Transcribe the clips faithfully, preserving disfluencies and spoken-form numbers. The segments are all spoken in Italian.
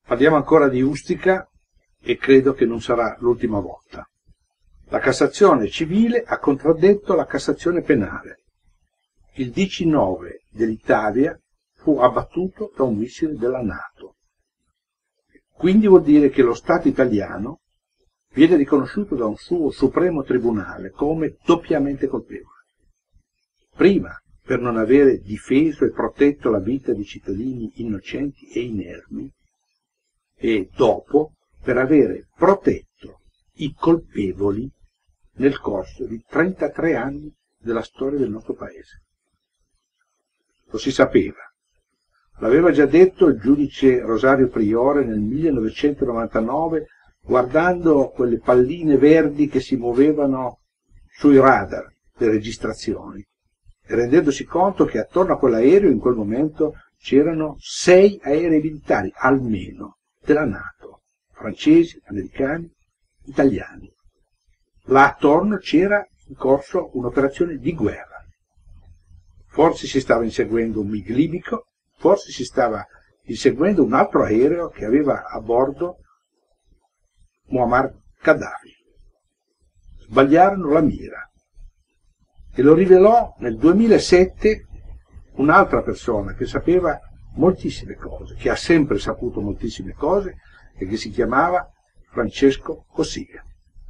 Parliamo ancora di Ustica e credo che non sarà l'ultima volta. La Cassazione civile ha contraddetto la Cassazione penale. Il diciannove dell'Italia fu abbattuto da un missile della NATO. Quindi vuol dire che lo Stato italiano viene riconosciuto da un suo supremo tribunale come doppiamente colpevole. Prima, per non avere difeso e protetto la vita di cittadini innocenti e inermi, e dopo per avere protetto i colpevoli nel corso di trentatré anni della storia del nostro paese. Lo si sapeva. L'aveva già detto il giudice Rosario Priore nel millenovecentonovantanove, guardando quelle palline verdi che si muovevano sui radar, le registrazioni, e rendendosi conto che attorno a quell'aereo in quel momento c'erano sei aerei militari, almeno, della NATO, francesi, americani, italiani. Là attorno c'era in corso un'operazione di guerra. Forse si stava inseguendo un MiG libico, forse si stava inseguendo un altro aereo che aveva a bordo Muammar Gheddafi. Sbagliarono la mira e lo rivelò nel duemilasette un'altra persona che sapeva moltissime cose, che ha sempre saputo moltissime cose e che si chiamava Francesco Cossiga.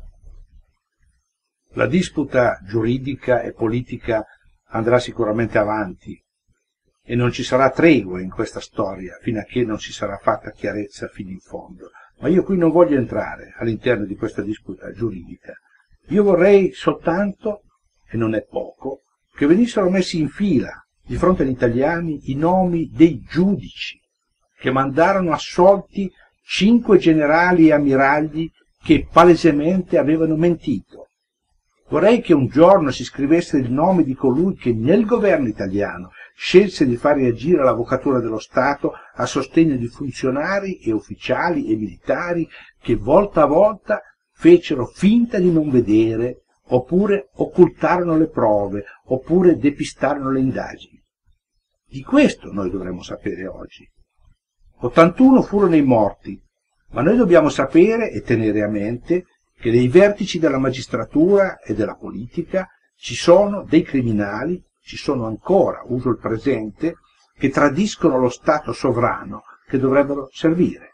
La disputa giuridica e politica andrà sicuramente avanti e non ci sarà tregua in questa storia fino a che non si sarà fatta chiarezza fino in fondo. Ma io qui non voglio entrare all'interno di questa disputa giuridica. Io vorrei soltanto, e non è poco, che venissero messi in fila di fronte agli italiani i nomi dei giudici che mandarono assolti cinque generali e ammiragli che palesemente avevano mentito. Vorrei che un giorno si scrivesse il nome di colui che nel governo italiano scelse di far reagire l'Avvocatura dello Stato a sostegno di funzionari e ufficiali e militari che volta a volta fecero finta di non vedere, oppure occultarono le prove, oppure depistarono le indagini. Di questo noi dovremmo sapere oggi. ottantuno furono i morti, ma noi dobbiamo sapere e tenere a mente che nei vertici della magistratura e della politica ci sono dei criminali, ci sono ancora, uso il presente, che tradiscono lo Stato sovrano che dovrebbero servire.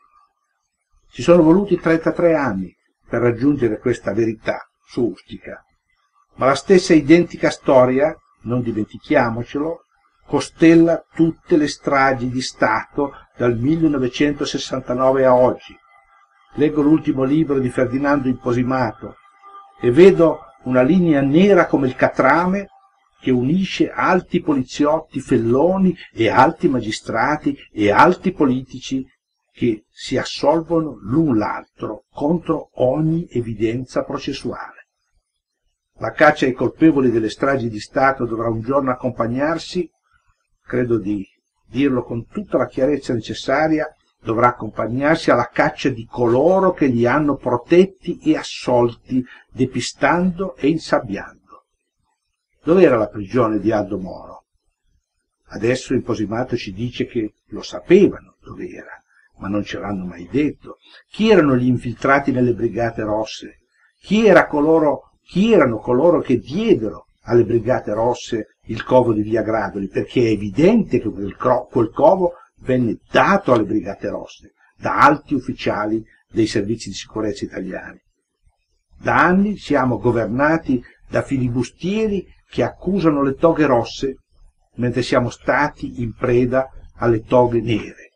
Ci sono voluti trentatré anni per raggiungere questa verità su Ustica, ma la stessa identica storia, non dimentichiamocelo, costella tutte le stragi di Stato dal millenovecentosessantanove a oggi. Leggo l'ultimo libro di Ferdinando Imposimato e vedo una linea nera come il catrame che unisce alti poliziotti felloni e alti magistrati e alti politici che si assolvono l'un l'altro contro ogni evidenza processuale. La caccia ai colpevoli delle stragi di Stato dovrà un giorno accompagnarsi, credo di dirlo con tutta la chiarezza necessaria, dovrà accompagnarsi alla caccia di coloro che li hanno protetti e assolti, depistando e insabbiando. Dov'era la prigione di Aldo Moro? Adesso Imposimato ci dice che lo sapevano dov'era, ma non ce l'hanno mai detto. Chi erano gli infiltrati nelle Brigate Rosse? Chi, era coloro, chi erano coloro che diedero alle Brigate Rosse il covo di Via Gradoli? Perché è evidente che quel, quel covo venne dato alle Brigate Rosse da alti ufficiali dei servizi di sicurezza italiani. Da anni siamo governati da filibustieri che accusano le toghe rosse, mentre siamo stati in preda alle toghe nere.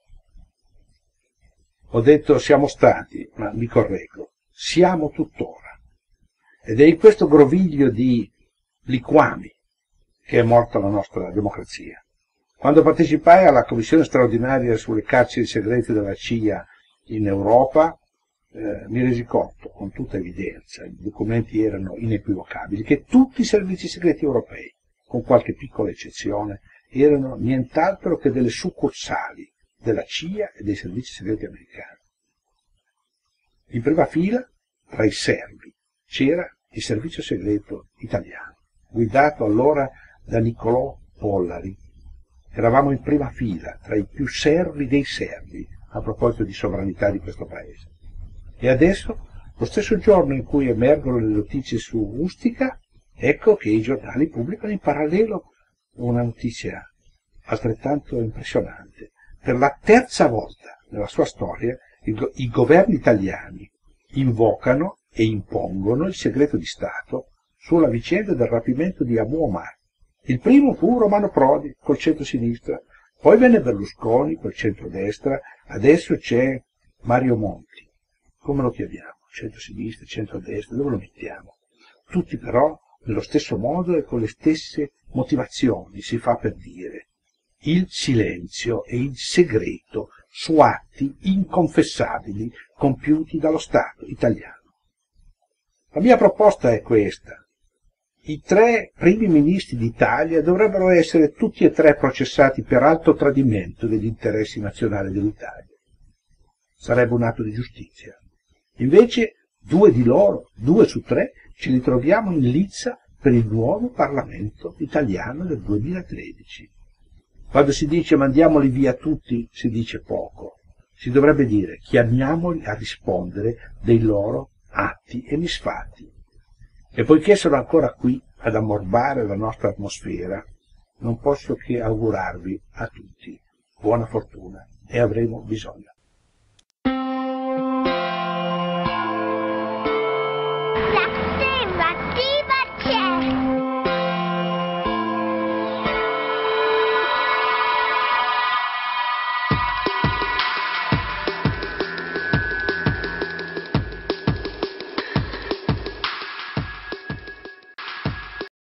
Ho detto siamo stati, ma mi correggo, siamo tuttora. Ed è in questo groviglio di liquami che è morta la nostra democrazia. Quando partecipai alla commissione straordinaria sulle carceri segrete della C I A in Europa, eh, mi resi conto con tutta evidenza, i documenti erano inequivocabili, che tutti i servizi segreti europei, con qualche piccola eccezione, erano nient'altro che delle succursali della C I A e dei servizi segreti americani. In prima fila, tra i servi, c'era il servizio segreto italiano, guidato allora da Niccolò Pollari. Eravamo in prima fila, tra i più servi dei servi, a proposito di sovranità di questo paese. E adesso, lo stesso giorno in cui emergono le notizie su Ustica, ecco che i giornali pubblicano in parallelo una notizia altrettanto impressionante. Per la terza volta nella sua storia i, go- i governi italiani invocano e impongono il segreto di Stato sulla vicenda del rapimento di Abu Omar. Il primo fu Romano Prodi col centro-sinistra, poi venne Berlusconi col centro-destra, adesso c'è Mario Monti. Come lo chiamiamo? Centro-sinistra, centro-destra, dove lo mettiamo? Tutti però nello stesso modo e con le stesse motivazioni, si fa per dire. Il silenzio e il segreto su atti inconfessabili compiuti dallo Stato italiano. La mia proposta è questa. I tre primi ministri d'Italia dovrebbero essere tutti e tre processati per alto tradimento degli interessi nazionali dell'Italia. Sarebbe un atto di giustizia. Invece due di loro, due su tre, ce li troviamo in lizza per il nuovo Parlamento italiano del duemilatredici. Quando si dice mandiamoli via tutti, si dice poco. Si dovrebbe dire chiamiamoli a rispondere dei loro atti e misfatti. E poiché sono ancora qui ad ammorbare la nostra atmosfera, non posso che augurarvi a tutti buona fortuna, e avremo bisogno.